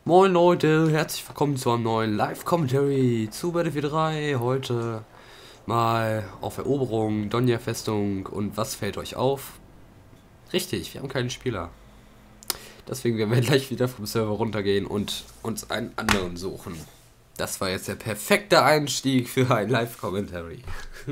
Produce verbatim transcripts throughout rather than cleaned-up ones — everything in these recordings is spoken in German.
Moin Leute, herzlich willkommen zu einem neuen Live-Commentary zu Battlefield drei. Heute mal auf Eroberung, Donja-Festung und was fällt euch auf? Richtig, wir haben keinen Spieler. Deswegen werden wir gleich wieder vom Server runtergehen und uns einen anderen suchen. Das war jetzt der perfekte Einstieg für ein Live-Commentary.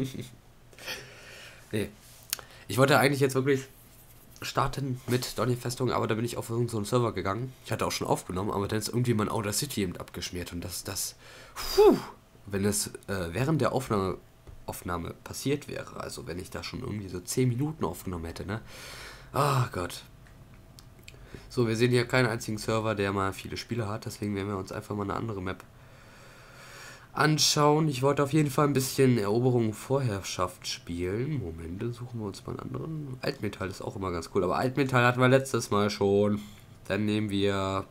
Nee, ich wollte eigentlich jetzt wirklich starten mit Donja-Festung, aber da bin ich auf irgendeinen Server gegangen. Ich hatte auch schon aufgenommen, aber dann ist irgendwie mein Outer City eben abgeschmiert und das, das, puh, wenn es äh, während der Aufnahme, Aufnahme passiert wäre, also wenn ich da schon irgendwie so zehn Minuten aufgenommen hätte, ne? Ah Gott. So, wir sehen hier keinen einzigen Server, der mal viele Spieler hat, deswegen werden wir uns einfach mal eine andere Map anschauen. Ich wollte auf jeden Fall ein bisschen Eroberung Vorherrschaft spielen. Moment, dann suchen wir uns mal einen anderen. Altmetall ist auch immer ganz cool, aber Altmetall hatten wir letztes Mal schon. Dann nehmen wir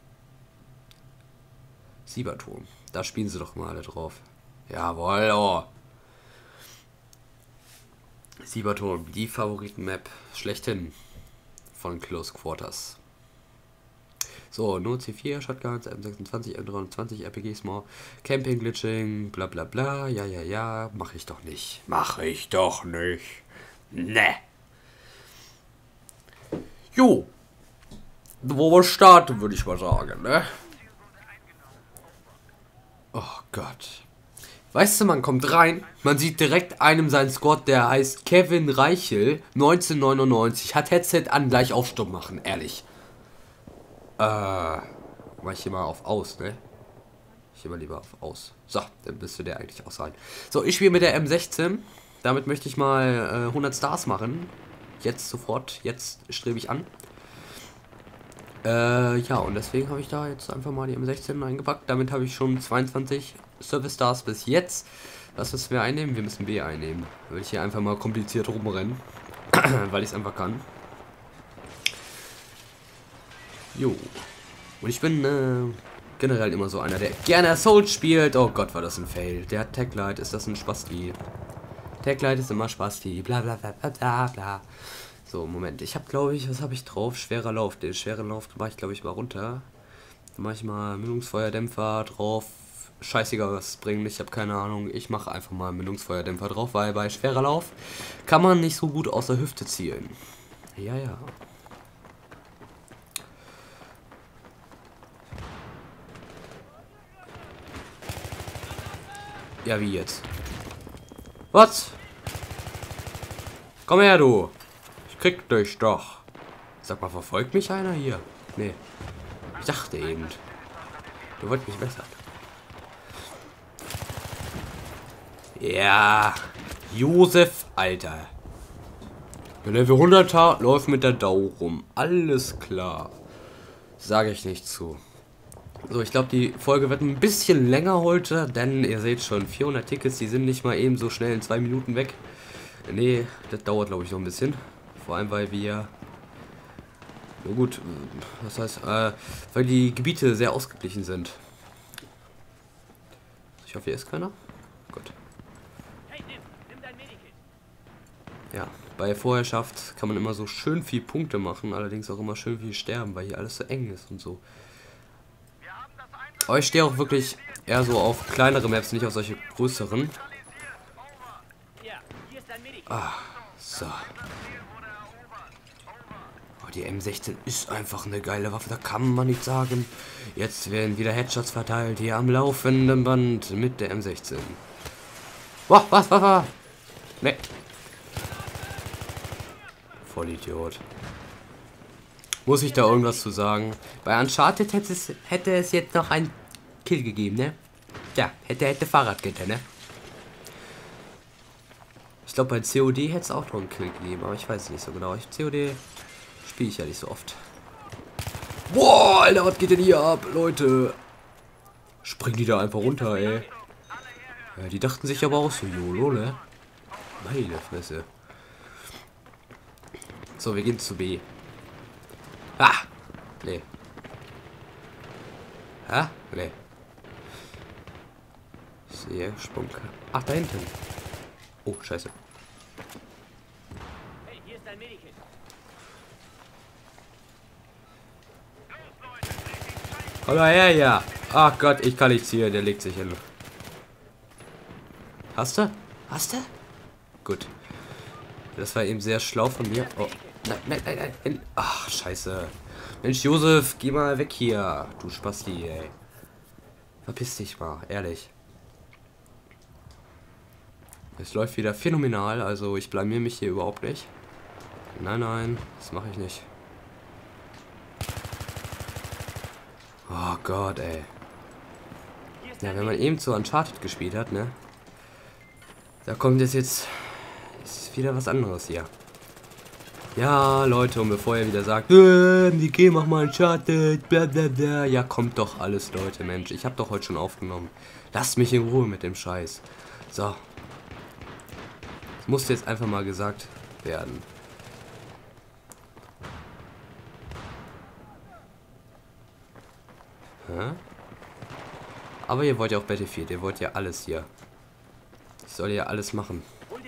Sieberturm. Da spielen sie doch mal alle drauf. Jawohl, oh. Sieberturm, die Favoriten-Map schlechthin von Close Quarters. So, nur C vier, Shotguns, M sechsundzwanzig, M dreiundzwanzig, R P G Small, Camping, Glitching, bla bla bla, ja, ja, ja, mach ich doch nicht. Mach ich doch nicht. Ne. Jo. Wo wir starten, würde ich mal sagen, ne? Oh Gott. Weißt du, man kommt rein, man sieht direkt einem seinen Squad, der heißt Kevin Reichel, neunzehnhundertneunundneunzig, hat Headset an, gleich auf Stumm machen, ehrlich. Äh, mach ich hier mal auf aus, ne? Ich hier mal lieber auf aus. So, dann müsste der eigentlich auch sein. So, ich spiele mit der M sechzehn. Damit möchte ich mal äh, hundert Stars machen. Jetzt sofort, jetzt strebe ich an. Äh, ja, und deswegen habe ich da jetzt einfach mal die M sechzehn eingepackt. Damit habe ich schon zweiundzwanzig Service Stars bis jetzt. Was müssen wir einnehmen? Wir müssen B einnehmen. Da will ich hier einfach mal kompliziert rumrennen. Weil ich es einfach kann. Jo. Und ich bin äh, generell immer so einer, der gerne Assault spielt. Oh Gott, war das ein Fail. Der hat Taglight, ist das ein Spasti? Taglight ist immer Spasti. Bla bla bla bla bla. So, Moment. Ich habe, glaube ich, was habe ich drauf? Schwerer Lauf. Den schweren Lauf mache ich, glaube ich, mal runter. Dann mache ich mal Mündungsfeuerdämpfer drauf. Scheißegal, was es bringt. Ich habe keine Ahnung. Ich mache einfach mal Mündungsfeuerdämpfer drauf, weil bei schwerer Lauf kann man nicht so gut aus der Hüfte zielen. Ja, ja. Ja, wie jetzt? Was? Komm her, du. Ich krieg dich doch. Sag mal, verfolgt mich einer hier? Nee. Ich dachte eben. Du wolltest mich bessern. Ja. Josef, Alter. Der Level hunderter läuft mit der Dau rum. Alles klar. Sage ich nicht zu. So, ich glaube, die Folge wird ein bisschen länger heute, denn ihr seht schon, vierhundert Tickets, die sind nicht mal eben so schnell in zwei Minuten weg. Nee, das dauert, glaube ich, noch ein bisschen. Vor allem, weil wir... Na gut, was heißt, äh, weil die Gebiete sehr ausgeglichen sind. Ich hoffe, hier ist keiner. Gut. Ja, bei Vorherrschaft kann man immer so schön viel Punkte machen, allerdings auch immer schön viel sterben, weil hier alles so eng ist und so. Aber ich stehe auch wirklich eher so auf kleinere Maps, nicht auf solche größeren. Ah, so. Oh, die M sechzehn ist einfach eine geile Waffe, da kann man nicht sagen. Jetzt werden wieder Headshots verteilt, hier am laufenden Band mit der M sechzehn. Wow, was, was, was? Ne. Vollidiot. Muss ich da irgendwas zu sagen? Bei Uncharted hätte es, hätte es jetzt noch ein Kill gegeben, ne? Ja, hätte, hätte Fahrradgitter, ne? Ich glaube, bei C O D hätte es auch noch einen Kill gegeben, aber ich weiß es nicht so genau. Ich, C O D spiele ich ja nicht so oft. Boah, Alter, was geht denn hier ab, Leute? Springen die da einfach runter, ey. Ja, die dachten sich aber auch so, YOLO, ne? Meine Fresse. So, wir gehen zu B. Ah! Nee. Ha? Nee. Ich sehe Sprung. Ach, da hinten. Oh, scheiße. Hey, hier ist dein Medikit. Komm mal her, ja. Ach Gott, ich kann nichts hier. Der legt sich hin. Hast du? Hast du? Gut. Das war eben sehr schlau von mir. Oh. Nein, nein, nein, nein. Ach, scheiße. Mensch, Josef, geh mal weg hier. Du Spasti, ey. Verpiss dich mal, ehrlich. Es läuft wieder phänomenal, also ich blamier mich hier überhaupt nicht. Nein, nein, das mache ich nicht. Oh Gott, ey. Ja, wenn man eben so Uncharted gespielt hat, ne? Da kommt jetzt jetzt... Ist wieder was anderes hier. Ja, Leute, und bevor ihr wieder sagt, äh, Niki, mach mal Uncharted, bla bla bla. Ja, kommt doch alles, Leute, Mensch. Ich habe doch heute schon aufgenommen. Lasst mich in Ruhe mit dem Scheiß. So. Das musste jetzt einfach mal gesagt werden. Hä? Aber ihr wollt ja auch Battlefield, ihr wollt ja alles hier. Ich soll ja alles machen.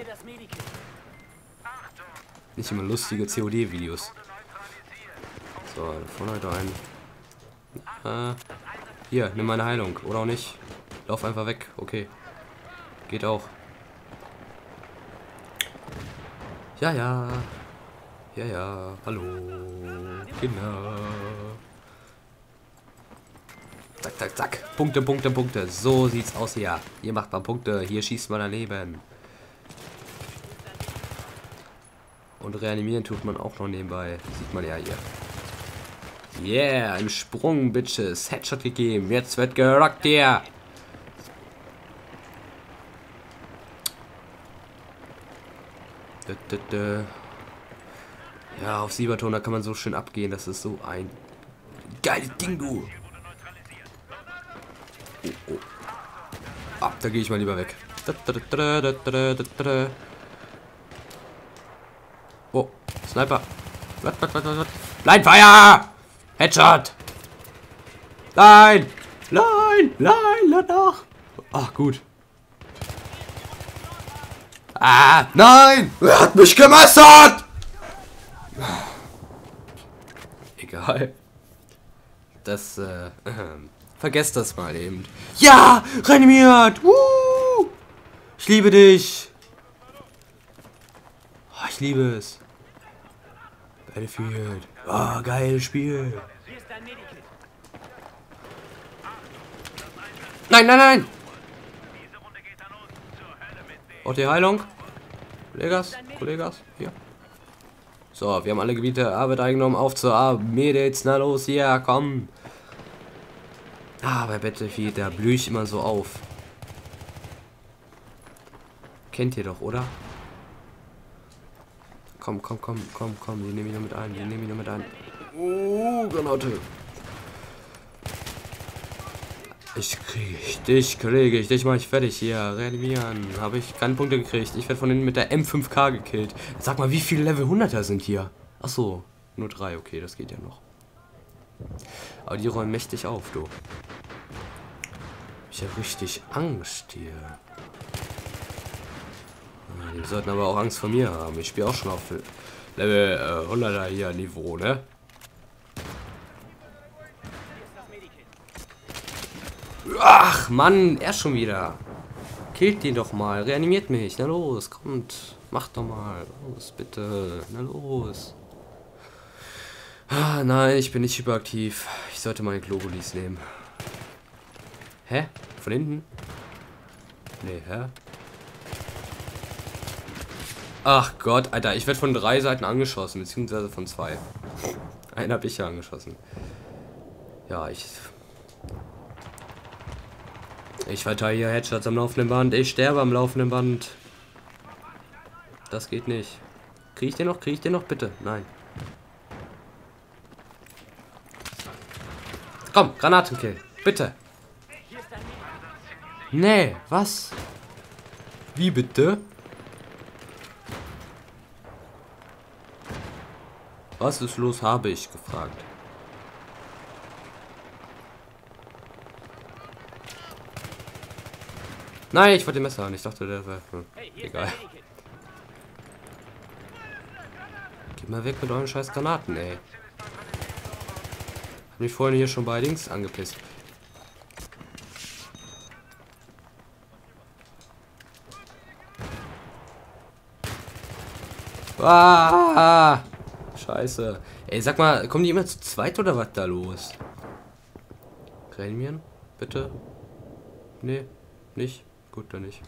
Nicht immer lustige C O D-Videos. So, da vorne halt ein. Äh, hier, nimm meine Heilung. Oder auch nicht. Lauf einfach weg. Okay. Geht auch. Ja, ja. Ja, ja. Hallo. Kinder. Zack, zack, zack. Punkte, Punkte, Punkte. So sieht's aus hier. Hier macht man Punkte. Hier schießt man daneben. Und reanimieren tut man auch noch nebenbei. Sieht man ja hier. Yeah, im Sprung, Bitches. Headshot gegeben. Jetzt wird gerockt hier. Ja, auf Sieberton, da kann man so schön abgehen. Das ist so ein geiles Ding, du. Oh, oh. Ah, da gehe ich mal lieber weg. Oh, Sniper. Blind Fire! Headshot! Nein! Nein! Nein! Lass doch! Ach, gut. Ah, nein! Er hat mich gemessert! Egal. Das, äh, äh, vergesst das mal eben. Ja! Reanimiert! Woo! Ich liebe dich! Oh, ich liebe es. Battlefield. Oh, geiles Spiel. Nein, nein, nein! Oh, die Heilung. Kollegas, Kollegas, hier. So, wir haben alle Gebiete Arbeit eingenommen, auf zur Mädels, na los, hier, komm. Ah, bei Battlefield, da blühe ich immer so auf. Kennt ihr doch, oder? Komm, komm, komm, komm, komm, die nehme ich noch mit ein, die nehme ich noch mit ein. Oh, Granate. Ich kriege ich dich, kriege ich dich, mach ich fertig hier. Reanimieren. Habe ich keine Punkte gekriegt. Ich werde von denen mit der M fünf K gekillt. Sag mal, wie viele Level hunderter sind hier? Ach so, nur drei. Okay, das geht ja noch. Aber die räumen mächtig auf, du. Ich habe richtig Angst hier. Die sollten aber auch Angst vor mir haben. Ich spiele auch schon auf Level äh, hunderter hier Niveau, ne? Ach, Mann, er schon wieder. Killt den doch mal. Reanimiert mich. Na los, kommt. Macht doch mal. Los, bitte. Na los. Ah, nein, ich bin nicht hyperaktiv. Ich sollte meine Globulis nehmen. Hä? Von hinten? Nee, hä? Ach Gott, Alter, ich werde von drei Seiten angeschossen, beziehungsweise von zwei. Einen habe ich ja angeschossen. Ja, ich... Ich verteile hier Headshots am laufenden Band. Ich sterbe am laufenden Band. Das geht nicht. Kriege ich den noch? Kriege ich den noch? Bitte. Nein. Komm, Granatenkill. Bitte. Nee, was? Wie bitte? Was ist los, habe ich gefragt. Nein, ich wollte den Messer an. Ich dachte, der wäre... Hm, egal. Geht mal weg mit euren scheiß Granaten, ey. Hab Bin ich vorhin hier schon bei Dings angepisst. Ah, scheiße. Ey, sag mal, kommen die immer zu zweit oder was da los? Reanimieren? Bitte? Nee, nicht? Gut, dann nicht.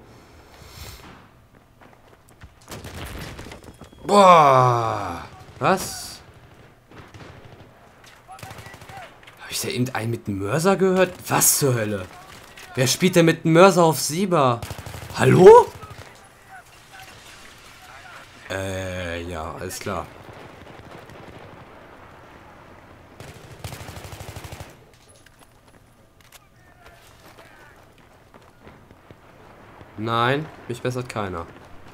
Boah! Was? Habe ich da eben einen mit dem Mörser gehört? Was zur Hölle? Wer spielt denn mit dem Mörser auf Sieber? Hallo? Äh, ja, alles klar. Nein, mich bessert keiner.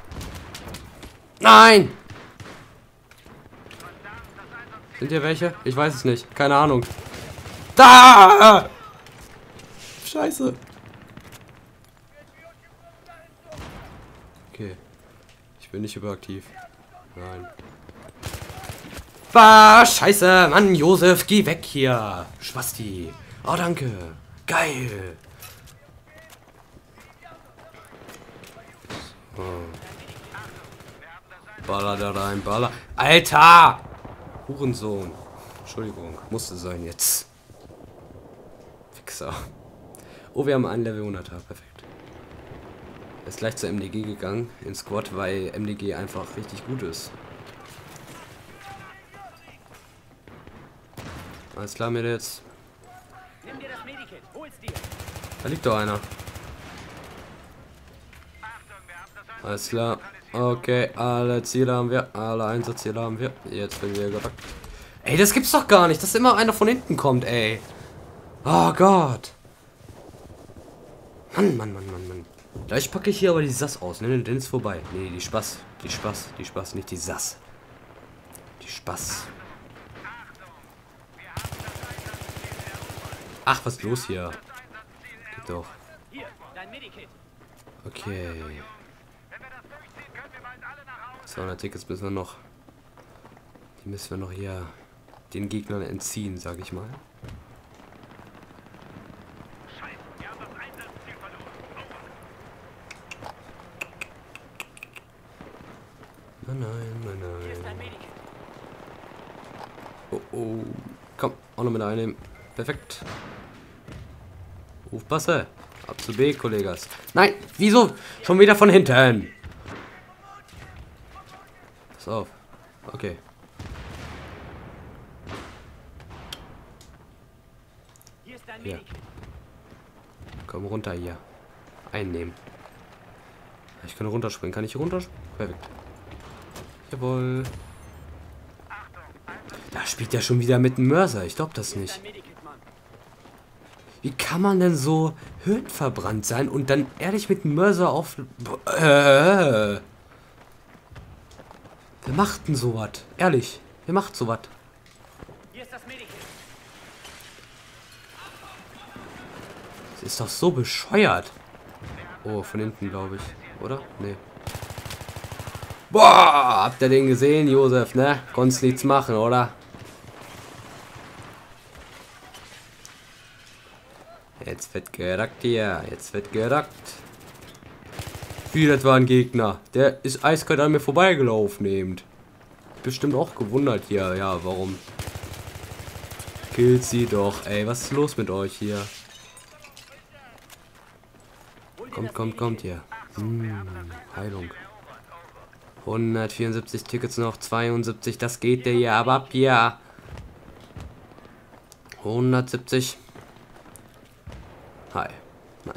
Nein! Sind hier welche? Ich weiß es nicht. Keine Ahnung. Da! Scheiße. Okay. Ich bin nicht überaktiv. Nein. Bah, scheiße. Mann, Josef, geh weg hier. Spasti. Oh, danke. Geil. So. Baller da rein, Baller. Alter! Hurensohn. Entschuldigung. Musste sein jetzt. Fixer. Oh, wir haben einen Level hunderter. Perfekt. Er ist gleich zur M D G gegangen. In Squad, weil M D G einfach richtig gut ist. Alles klar mit jetzt. Da liegt doch einer. Alles klar. Okay, alle Ziele haben wir. Alle Einsatzziele haben wir. Jetzt werden wir gerackt. Ey, das gibt's doch gar nicht, dass immer einer von hinten kommt, ey. Oh Gott. Mann, Mann, Mann, Mann, Mann. Gleich packe ich hier aber die Sass aus. Ne, dann ist vorbei. Nee, die Spaß. Die Spaß. Die Spaß, nicht die Sass. Die Spaß. Ach, was ist los hier? Geht doch. Okay. zweihundert Tickets müssen wir noch. Die müssen wir noch hier den Gegnern entziehen, sag ich mal. Nein, nein, nein, nein. Oh, oh. Komm, auch noch mit einnehmen. Perfekt. Aufpasse. Ab zu B, Kollegas. Nein, wieso? Schon wieder von hinten. Pass auf. Okay. Hier. Komm runter hier. Einnehmen. Ich kann runterspringen. Kann ich hier runterspringen? Perfekt. Jawohl. Da spielt er schon wieder mit dem Mörser. Ich glaube das nicht. Wie kann man denn so hirnverbrannt sein und dann ehrlich mit dem Mörser auf... Äh, wer macht denn sowas? Ehrlich, wer macht sowas? Das ist doch so bescheuert. Oh, von hinten, glaube ich. Oder? Nee. Boah, habt ihr den gesehen, Josef, ne? Konntest nichts machen, oder? Jetzt wird gerackt hier. Jetzt wird gerackt. Wie, das war ein Gegner. Der ist eiskalt an mir vorbeigelaufen eben. Bestimmt auch gewundert hier. Ja, warum? Killt sie doch. Ey, was ist los mit euch hier? Kommt, kommt, kommt hier. Hm, Heilung. hundertvierundsiebzig Tickets noch. zweiundsiebzig. Das geht der hier aber ab hier. hundertsiebzig. Hi. Nein.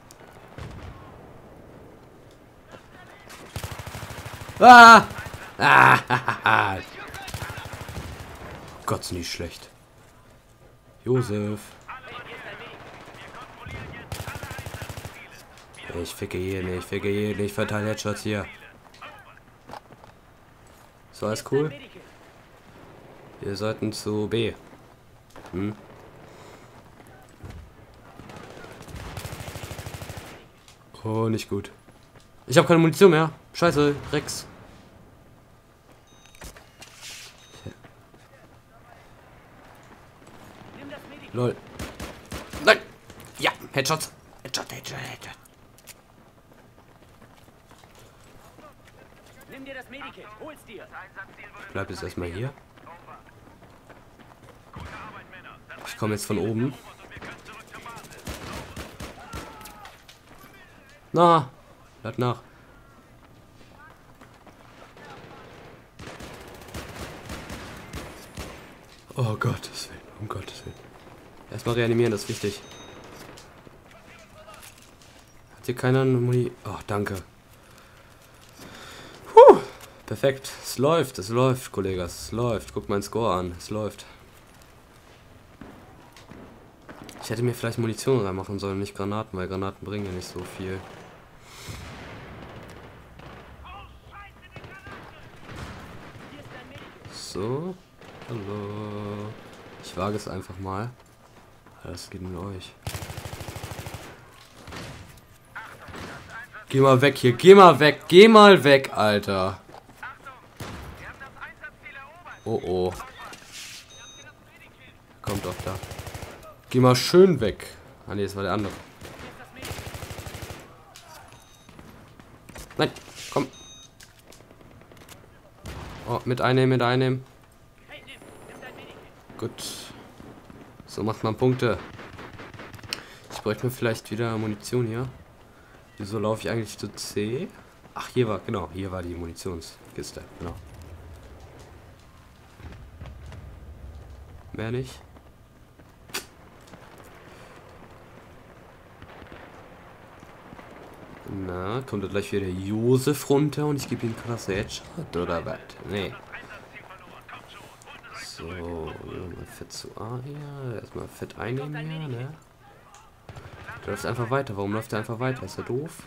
Ah! Ah! Gott, ist nicht schlecht. Josef. Ich ficke hier nicht, ich ficke hier nicht, ich verteile Headshots hier. So, alles cool. Wir sollten zu B. Hm? Oh, nicht gut. Ich habe keine Munition mehr. Scheiße, Rex. Lol. Nein! Ja, Headshot. Headshot, Headshot, Headshot. Nimm dir das Medikit, hol's dir. Ich bleib jetzt erstmal hier. Ich komme jetzt von oben. Na, lad nach. Oh Gottes Willen, um Gottes Willen. Erstmal reanimieren, das ist wichtig. Hat hier keiner eine Muni... Oh, danke. Puh, perfekt. Es läuft, es läuft, Kollege. Es läuft. Guck meinen Score an. Es läuft. Ich hätte mir vielleicht Munition reinmachen sollen, nicht Granaten, weil Granaten bringen ja nicht so viel. So. Hallo. Ich wage es einfach mal. Das geht mit euch. Geh mal weg hier. Geh mal weg. Geh mal weg, Alter. Oh oh. Kommt doch da. Geh mal schön weg. Ah ne, das war der andere. Nein, komm. Oh, mit einnehmen, mit einnehmen. Gut. So macht man Punkte. Ich bräuchte mir vielleicht wieder Munition hier. Wieso laufe ich eigentlich zu C? Ach, hier war, genau, hier war die Munitionskiste. Genau. Mehr nicht. Na, kommt da gleich wieder Josef runter und ich gebe ihm krasse Headshot oder was? Nee. So, mal fett zu A hier. Erstmal fett einnehmen hier, ne? Der läuft einfach weiter. Warum läuft er einfach weiter? Ist er doof?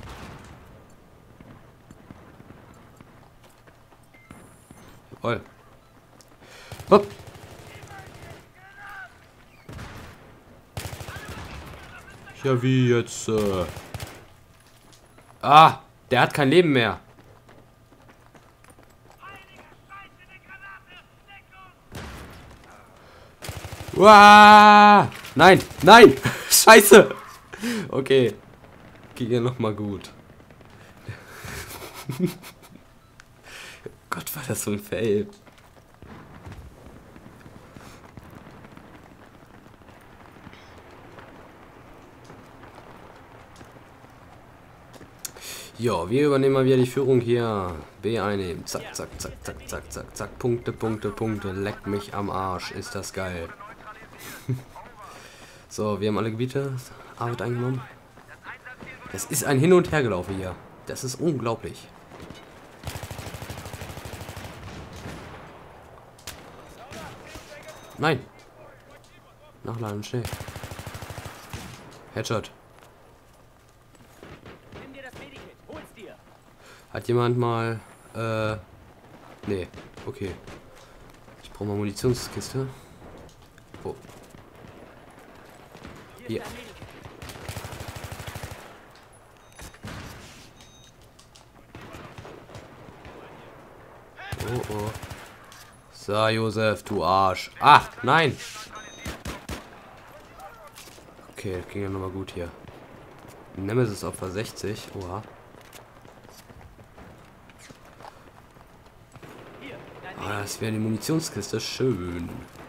Jawohl. Hopp. Ja, wie jetzt? Äh ah, der hat kein Leben mehr. Uah! Nein, nein! Scheiße! Okay. Geht ja noch mal gut. Gott, war das so ein Fail. Ja, wir übernehmen mal wieder die Führung hier. B einnehmen. Zack, zack, zack, zack, zack, zack, zack. Punkte, Punkte, Punkte. Leck mich am Arsch. Ist das geil. So, wir haben alle Gebiete. Arbeit eingenommen. Das ist ein Hin- und Hergelaufen hier. Das ist unglaublich. Nein. Nachladen, schnell. Headshot. Hat jemand mal... Äh... Nee, okay. Ich brauche mal Munitionskiste. Wo? Hier. Oh, oh. So, Josef, du Arsch. Ah, nein! Okay, das ging ja nochmal gut hier. Nemesis Opfer sechzig. Oha. Ah, das wäre die Munitionskiste. Schön.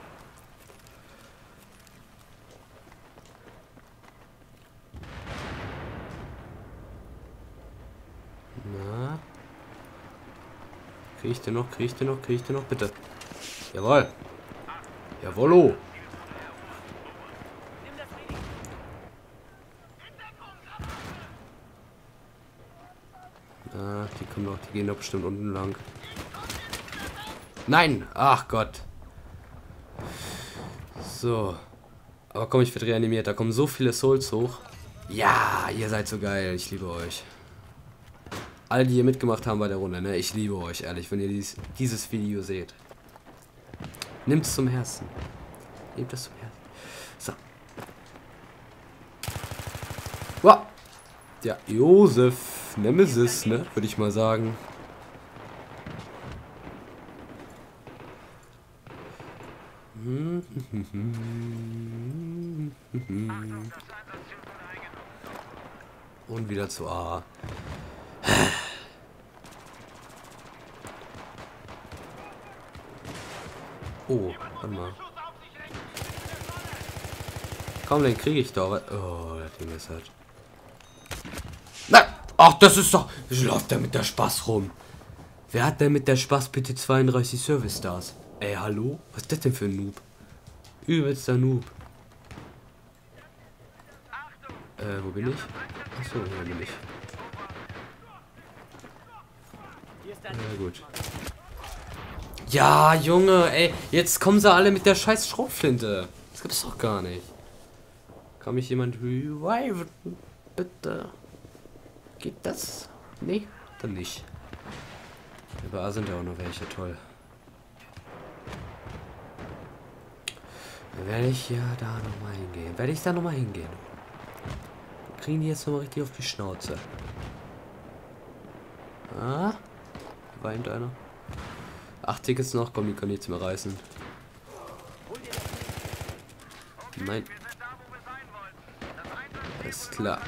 Na? Krieg ich den noch? Krieg ich den noch? Krieg ich den noch? Bitte. Jawohl. Jawollo. Ah, die kommen doch, die gehen doch bestimmt unten lang. Nein! Ach Gott. So. Aber komm, ich werde reanimiert. Da kommen so viele Souls hoch. Ja, ihr seid so geil. Ich liebe euch. Alle, die hier mitgemacht haben bei der Runde, ne? Ich liebe euch, ehrlich, wenn ihr dies, dieses Video seht. Nehmt es zum Herzen. Nehmt es zum Herzen. So. Wow. Ja, Josef Nemesis, ne? Würde ich mal sagen. Und wieder zu A. Oh, warte mal. Komm, den kriege ich doch. Oh, das Ding ist halt. Nein! Ach, das ist doch. Wie läuft der mit der Spaß rum? Wer hat denn mit der Spaß bitte zweiunddreißig Service Stars? Ey, hallo? Was ist das denn für ein Noob? Übelster Noob. Äh, wo bin ich? Achso, hier bin ich. Ja, gut. Ja, Junge, ey, jetzt kommen sie alle mit der scheiß Schrotflinte. Das gibt's doch gar nicht. Kann mich jemand reviven? Bitte. Geht das? Nee, dann nicht. Über A sind ja auch noch welche, toll. Dann werde ich ja da nochmal hingehen. Werde ich da nochmal hingehen. Kriegen die jetzt nochmal richtig auf die Schnauze. Ah? Weint einer. Acht Tickets noch, komm, die können nichts mehr reißen. Nein. Ist klar.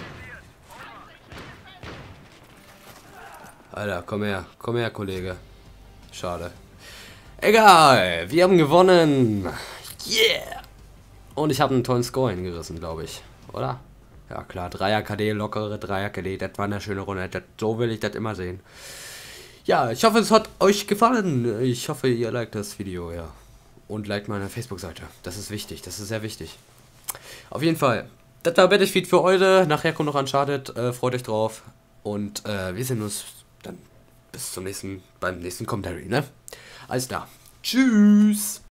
Alter, komm her. Komm her, Kollege. Schade. Egal, wir haben gewonnen. Yeah! Und ich habe einen tollen Score hingerissen, glaube ich. Oder? Ja klar, Dreier K D, lockere Dreier K D. Das war eine schöne Runde. Das, so will ich das immer sehen. Ja, ich hoffe, es hat euch gefallen. Ich hoffe, ihr liked das Video, ja. Und liked meine Facebook-Seite. Das ist wichtig, das ist sehr wichtig. Auf jeden Fall. Das war Battlefield für heute. Nachher kommt noch Uncharted. Äh, freut euch drauf. Und äh, wir sehen uns dann bis zum nächsten, beim nächsten Commentary, ne? Alles klar. Tschüss.